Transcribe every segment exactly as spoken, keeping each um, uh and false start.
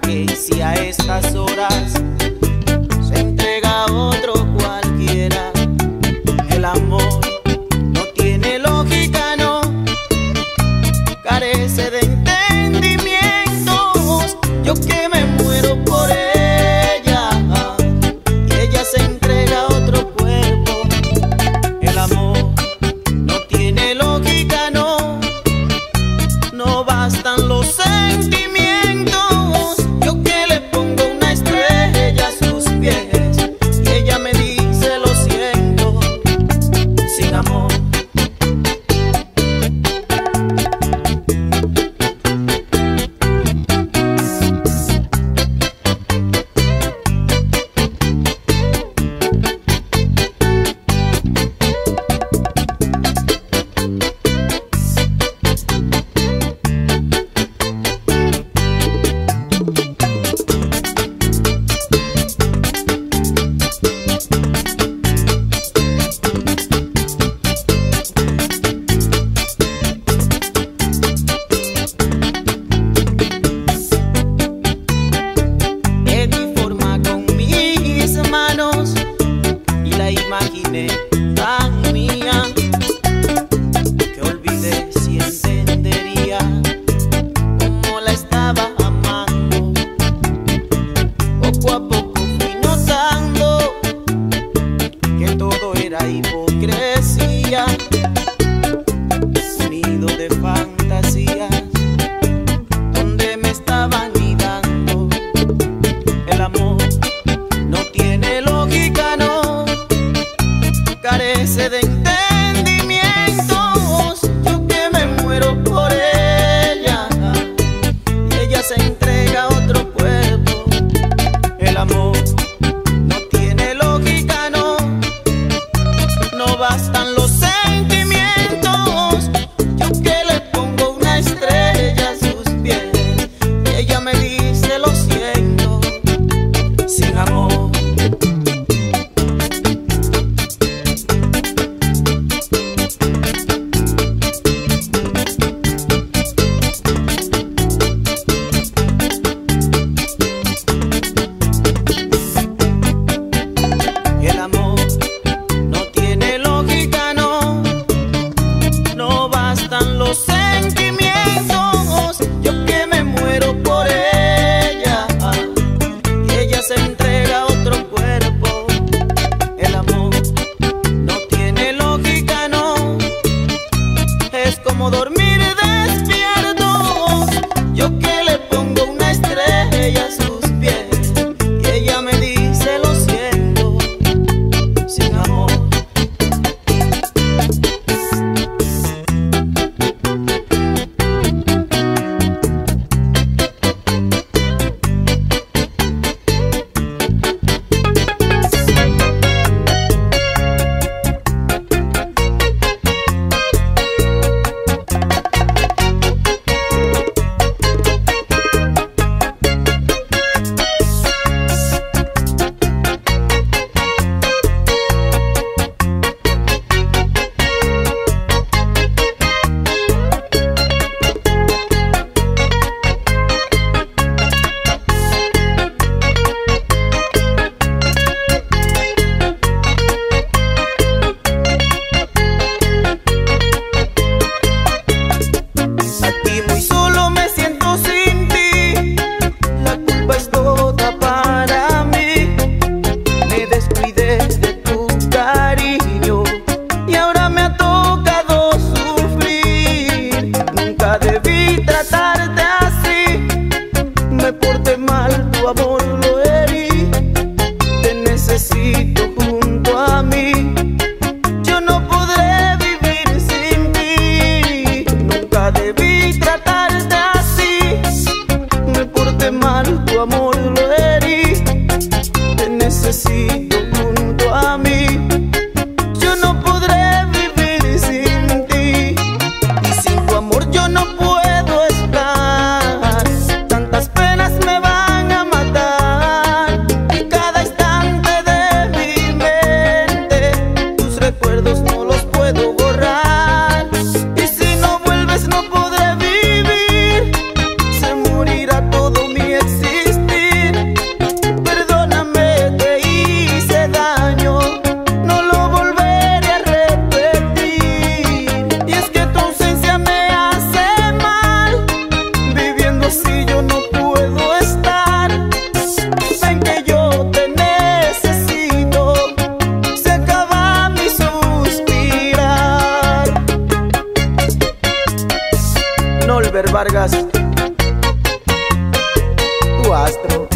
que si a estas horas se entrega a otro cualquiera, el amor no tiene lógica, no, carece de entendimientos. Yo que me muero por ella y ella se entrega a otro cuerpo, el amor no tiene lógica, no, no bastan los sentimientos. Yo que le pongo una estrella a sus pies y ella me dice lo siento, sin amor. si yo no puedo estar. Ven que yo te necesito, se acaba mi suspirar. Nolber Vargas, tu astro.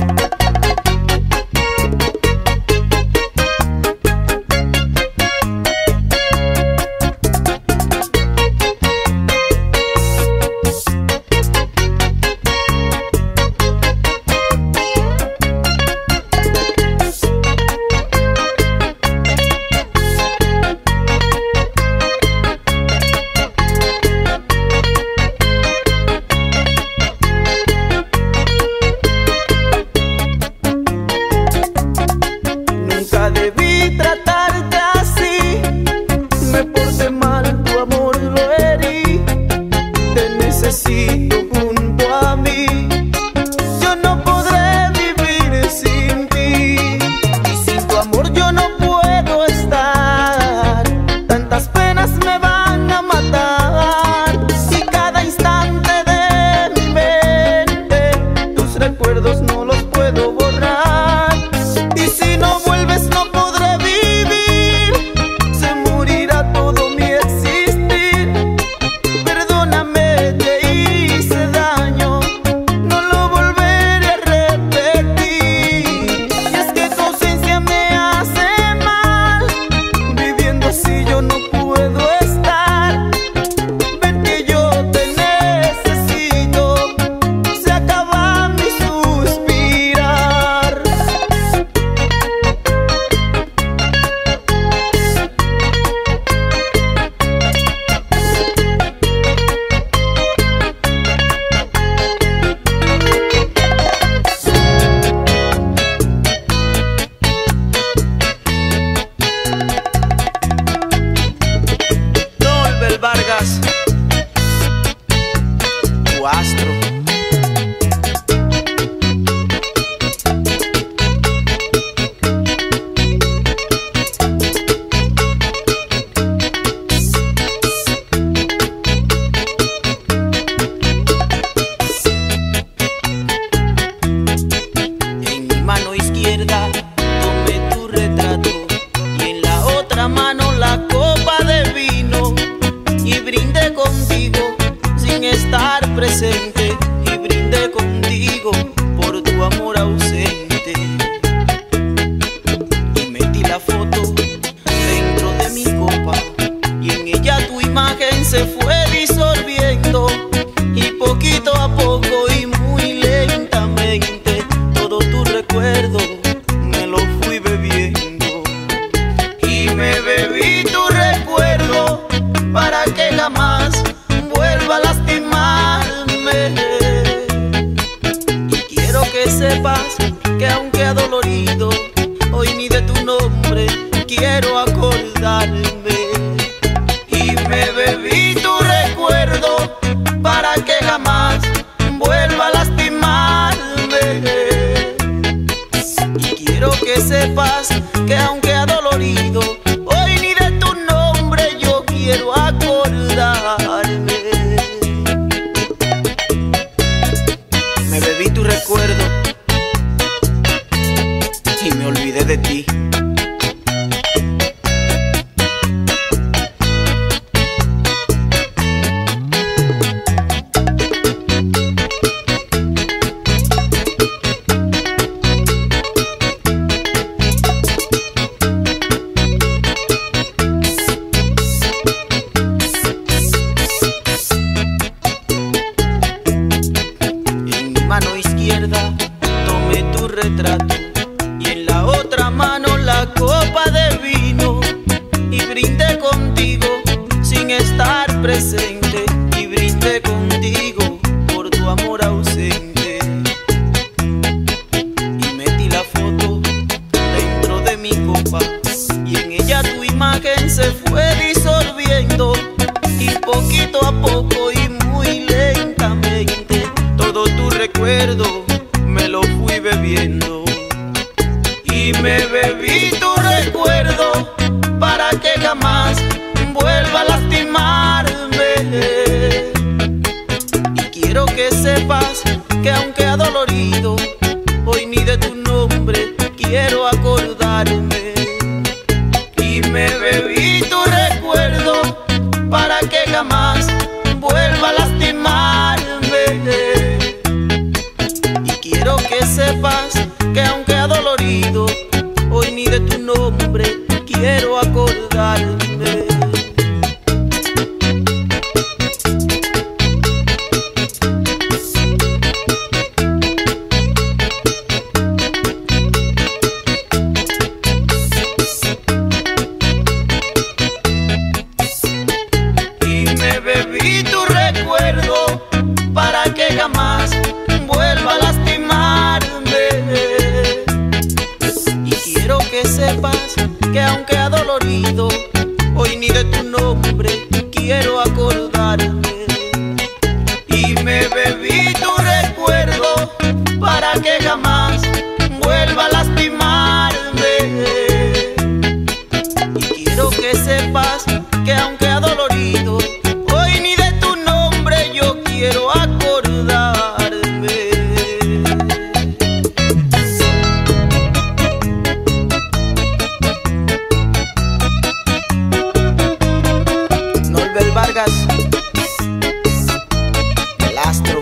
Debí tratarte así, me porté mal, tu amor lo herí. Te necesito junto a mí, yo no podré vivir sin ti. Y sin tu amor yo no puedo estar, tantas penas me van a matar. Y cada instante de mi mente, tus recuerdos no los puedo borrar. Y si no vuelves no podré vivir, se morirá todo mi existir. Perdóname, te hice daño, no lo volveré a repetir. Y es que tu ausencia me hace mal, viviendo así yo no puedo estar. Ven que yo te necesito, se acaba mi suspirar. Nolber Vargas, tu astro. En mi mano izquierda tomé tu retrato y en la otra mano la copa de vino. Y brindé contigo sin estar presente, y brindé contigo por tu amor ausente. Y metí la foto dentro de mi copa y en ella tu imagen se fue disolviendo. Y poquito a poco y muy lentamente todo tu recuerdo me lo fui bebiendo. Y me bebí tu recuerdo para que jamás vuelva a lastimarme. Y quiero que sepas que aunque adolorido, hoy ni de tu nombre quiero acordarme. Y me bebí tu recuerdo para que jamás vuelva a lastimarme. Y quiero que sepas que aunque adolorido, hoy ni de tu nombre yo quiero acordarme. Me bebí tu recuerdo y me olvidé de ti. Mano izquierda tomé tu retrato y en la otra mano la copa de vino. Y brindé contigo sin estar presente, y brindé contigo por tu amor ausente. Y metí la foto dentro de mi copa y en ella tu imagen se fue disolviendo. Y poquito a poco y muy lentamente todo tu recuerdo me lo fui bebiendo. Y me bebí tu recuerdo para que jamás vuelva a lastimarme. Y quiero que sepas que aunque adolorido, hoy ni de tu nombre quiero acordarme. Y me bebí tu recuerdo para que jamás vuelva a lastimarme. Y quiero que sepas que aunque adolorido, hoy ni de tu nombre quiero acordarme. Bebí tu recuerdo para que jamás vuelva a lastimarme. Y quiero que sepas que aunque adolorido, hoy ni de tu nombre quiero acordarme. Y me bebí tu recuerdo para que jamás vuelva a lastimarme. Y quiero que sepas que aunque adolorido, quiero acordarme. Norbert Vargas, el astro.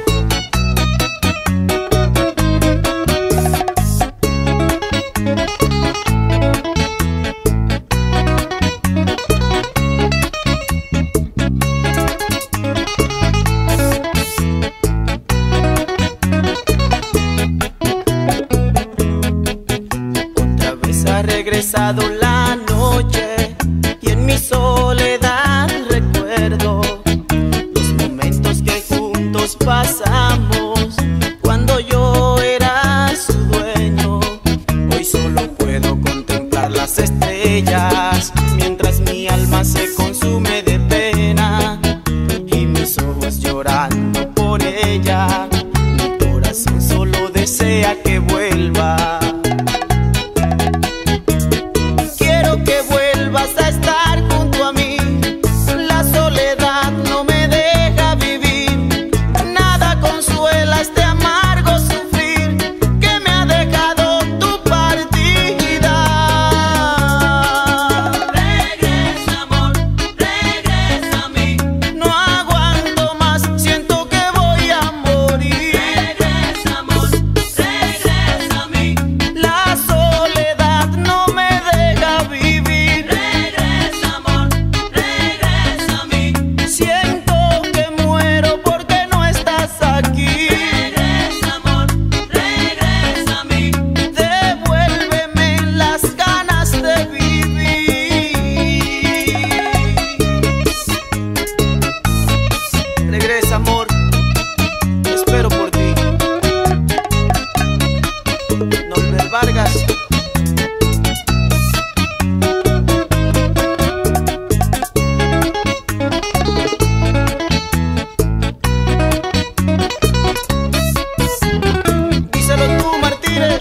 Ha regresado la noche y en mi soledad recuerdo los momentos que juntos pasamos cuando yo era su dueño. Hoy solo puedo contemplar las estrellas mientras mi alma se consume de pena y mis ojos llorando por ella. Mi corazón solo desea que vuelva. Que vuelvas a estar junto a mí. La soledad no me deja vivir. Nada consuela este amargo sufrir que me ha dejado tu partida. Regresa, amor, regresa a mí. No aguanto más, siento que voy a morir. Regresa, amor, regresa a mí. La soledad no me deja vivir. Regresa, amor, espero por ti. Norbert Vargas. Díselo tú, Martínez.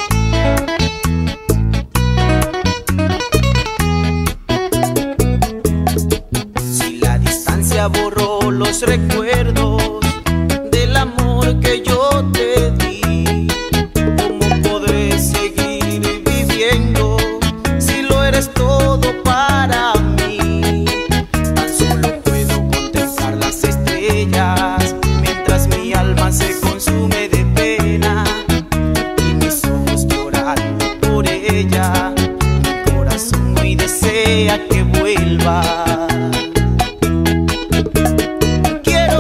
Si la distancia borró los recuerdos del amor que yo te di, ¿cómo podré seguir viviendo si lo eres todo para mí? Tan solo puedo contemplar las estrellas mientras mi alma se consume de pena y mis ojos llorando por ella. Mi corazón hoy desea que vuelva. Quiero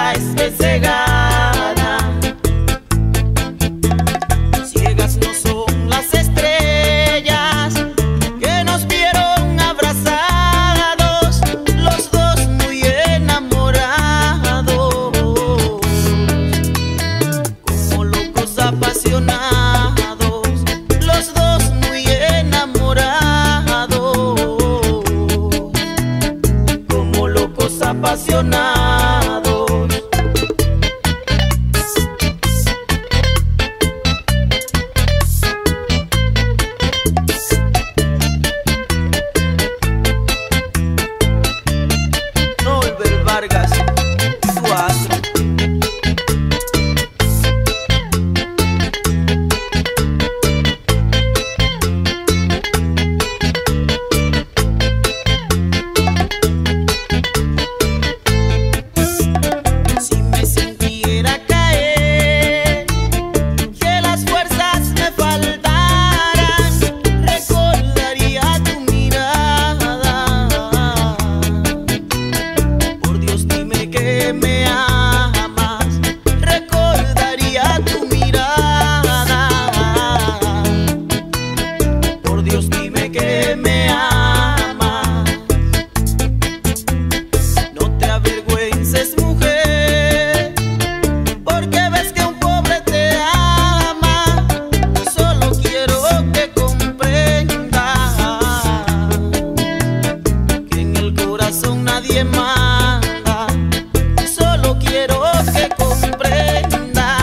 vida es que se gana. Ciegas no son las estrellas que nos vieron abrazados, los dos muy enamorados, como locos apasionados, los dos muy enamorados, como locos apasionados. Nolbert Vargas, tu astro. Si me sintiera caer, que las fuerzas me faltaran, recordaría tu mirada. Por Dios dime que me amas, recordaría tu mirada. Por Dios dime que me amas. No te avergüences, mujer, porque ves que un pobre te ama. Solo quiero que comprendas que en el corazón nadie manda. Solo quiero que comprendas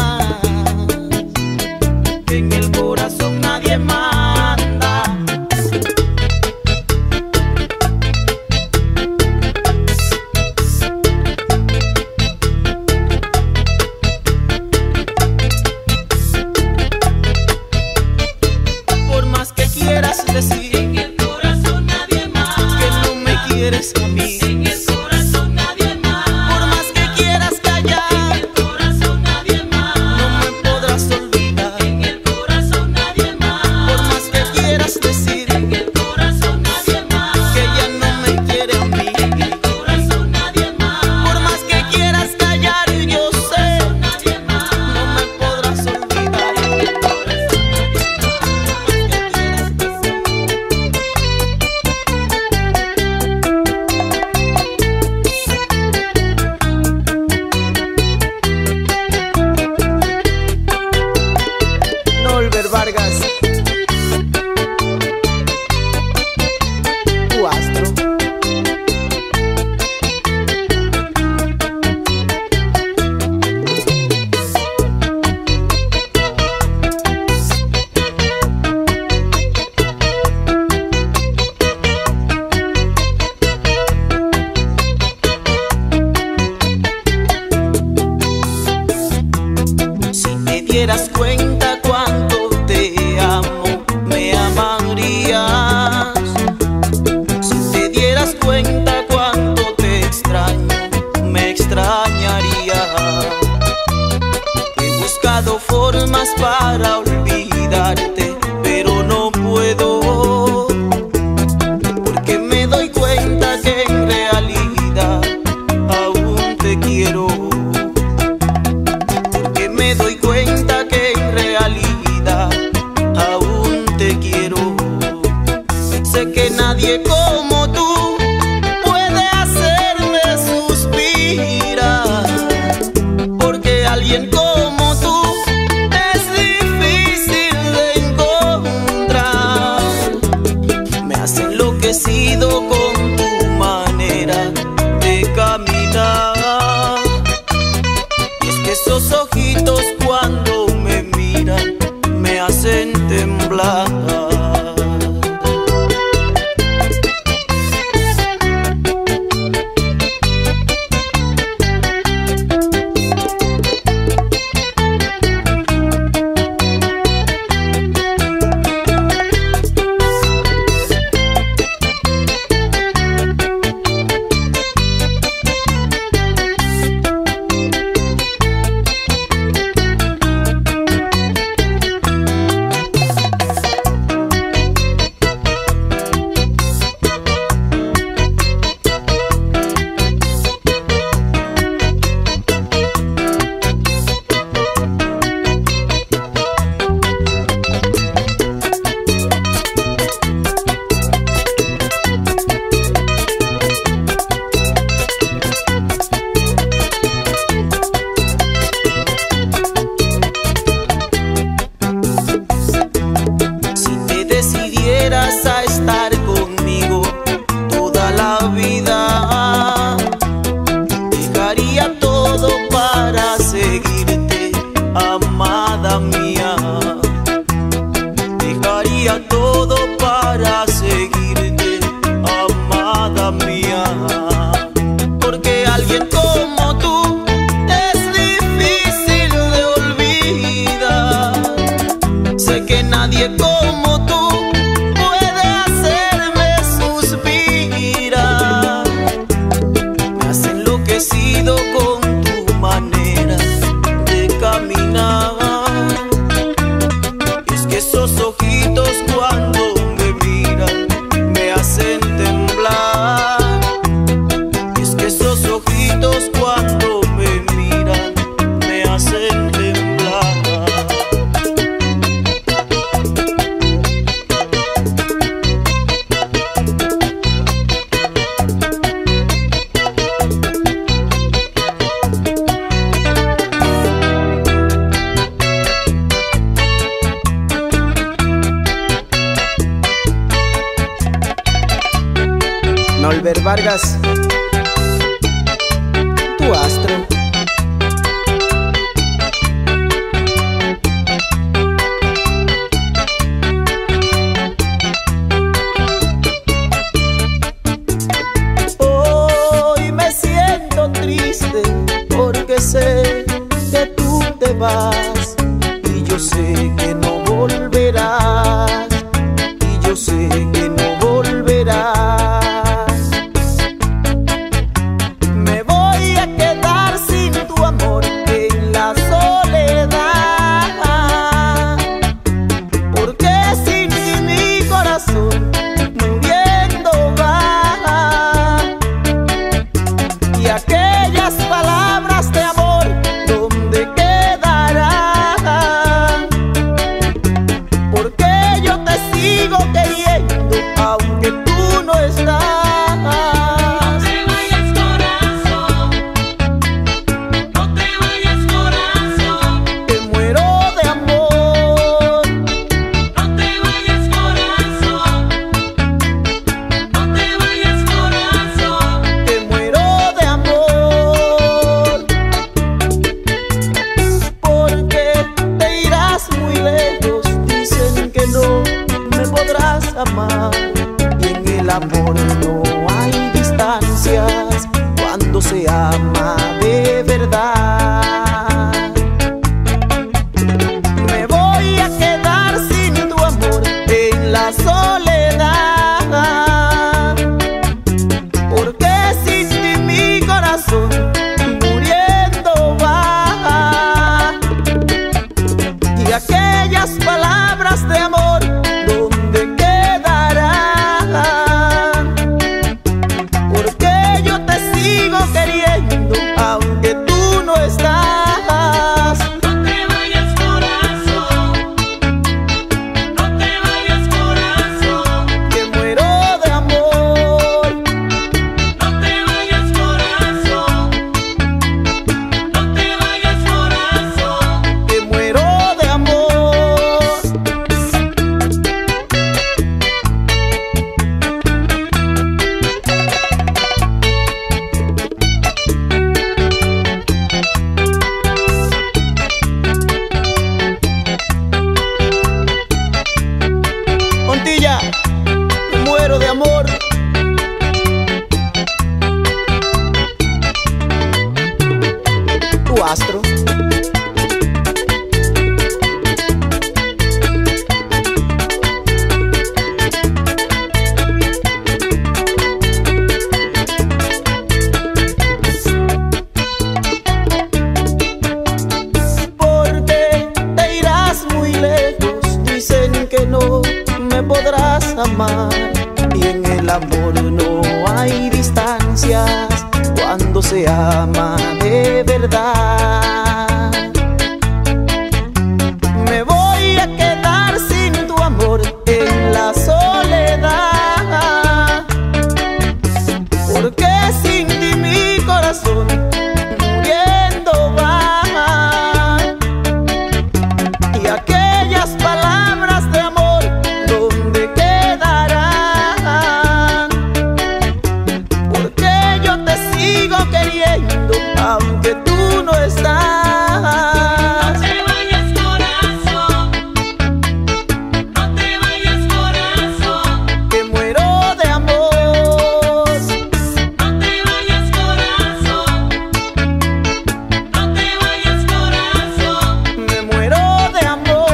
que en el corazón nadie manda. Por más que quieras decir En el corazón nadie más. que no me quieres a mí, En el corazón nadie más. por más que quieras En callar, el corazón nadie más. no me podrás olvidar. En el corazón nadie más. Por más que quieras decir En el corazón nadie más. que ella no me quiere a mí, En el corazón nadie más. por más que quieras callar, yo sé, Nadie más. no me podrás olvidar. Nolbert Vargas, tu astro. Si te dieras cuenta cuánto te amo, me amarías. Si te dieras cuenta cuánto te extraño, me extrañarías. He buscado formas para olvidarte, pero no puedo, porque me doy cuenta que en realidad aún te quiero. Porque me doy cuenta que en realidad aún te quiero. Sé que nadie como tú puede hacerme suspirar, porque alguien como tú es difícil de encontrar. Me has enloquecido con tu manera de caminar, y es que esos ojitos cuando me miran me hacen temblar. Oliver Vargas, tu astro. Hoy me siento triste porque sé que tú te vas y yo sé que no volverás, y yo sé que no volverás. Me voy a quedar sin tu amor en la soledad, porque sin ti mi corazón muriendo va, y aquellas palabras de amor ¿dónde quedarán? Porque yo te sigo queriendo aunque tú no estás. Amar, y en el amor no hay distancias cuando se ama de verdad. Me voy a quedar sin tu amor en la soledad, porque sin ti mi corazón muriendo va, y aquellas palabras de amor ¿dónde queriendo aunque tú no estás? No te vayas, corazón, no te vayas, corazón, que muero de amor. no te vayas, corazón, no te vayas, corazón, que muero de amor. Montilla, muero de amor. Tu astro. Porque te irás muy lejos, dicen que no me podrás amar, y en el amor no hay distancias cuando se ama de verdad. Me voy a quedar sin tu amor en la soledad, porque sin ti mi corazón muriendo va, y aquellas palabras de amor ¿dónde quedarán? Porque yo te sigo queriendo aunque tú no estás. no te vayas, corazón, no te vayas, corazón, Que muero de amor. no te vayas, corazón, no te vayas, corazón, Me muero de amor.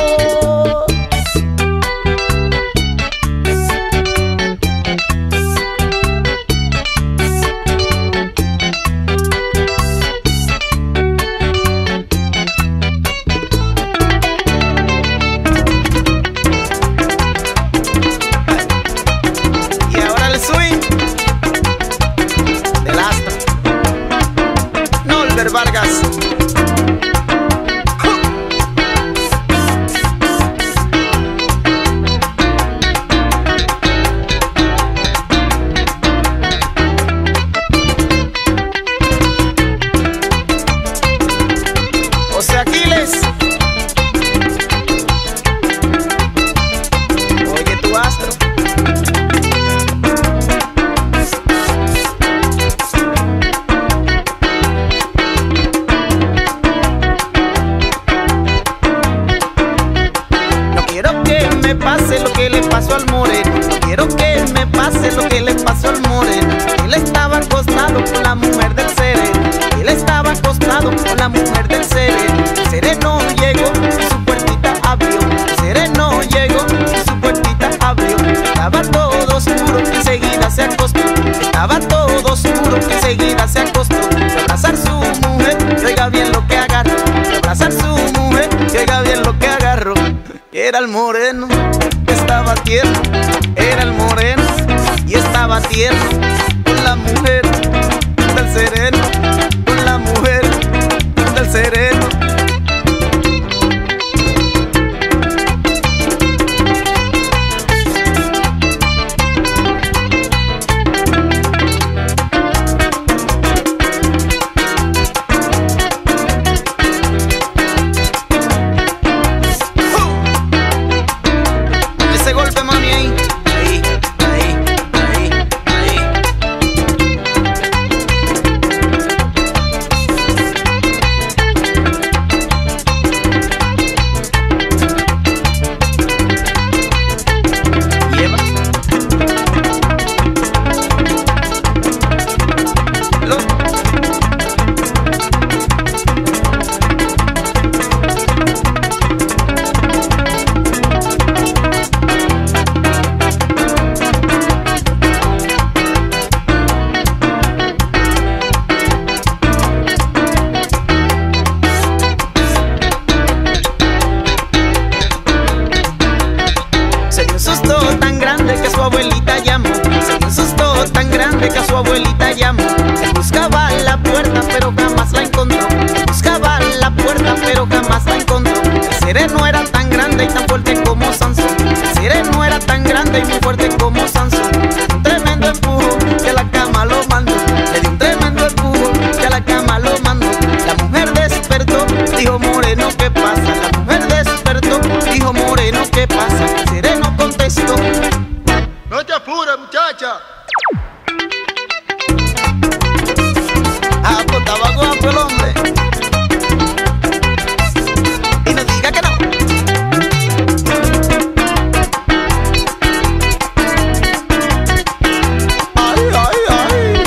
Y ahora el swing del astro, Oliver Vargas. José Aquiles, oye tu astro. me pase lo que le pasó al moreno. No quiero que me pase lo que le pasó al moreno. Él estaba acostado con la mujer del sereno. Él estaba acostado con la mujer del sereno. El sereno llegó y su puertita abrió. El sereno llegó y su puertita abrió. Estaba todo oscuro y enseguida se acostó. Estaba todo oscuro y enseguida se acostó. De abrazar su mujer y oiga bien lo que agarró. De abrazar su mujer y oiga bien lo que agarró. Era el moreno, estaba tierno. Era el moreno y estaba tierno. Con la mujer del sereno. Con la mujer del sereno. Abuelita llamó, se dio un susto tan grande que a su abuelita llamó. Él buscaba la puerta pero jamás la encontró. Él buscaba la puerta pero jamás la encontró. El sereno era tan grande y tan fuerte como Sansón. El sereno era tan grande y muy fuerte como Sansón. Le dio un tremendo empujón que a la cama lo mandó. Le dio un tremendo empujón que a la cama lo mandó. La mujer despertó, dijo moreno, ¿qué pasa? La mujer despertó, dijo moreno, ¿qué pasa? El sereno contestó: no te apures, muchacha. Ah, pues estaba guapo el hombre. Y no diga que no. Ay, ay, ay.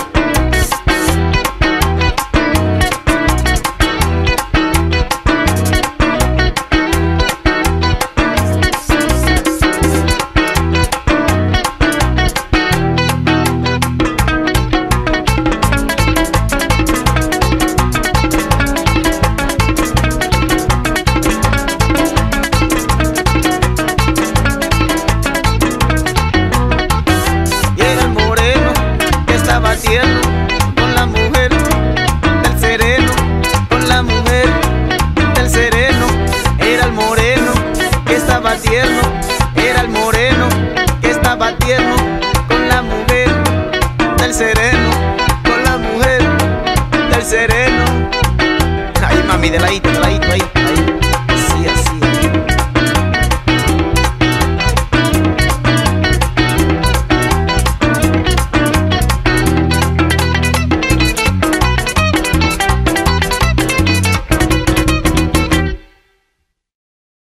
Tierno, con la mujer del sereno, con la mujer del sereno. Era el moreno que estaba tierno, era el moreno que estaba tierno. Con la mujer del sereno, con la mujer del sereno. Ay, mami, de ladito, de ladito ahí.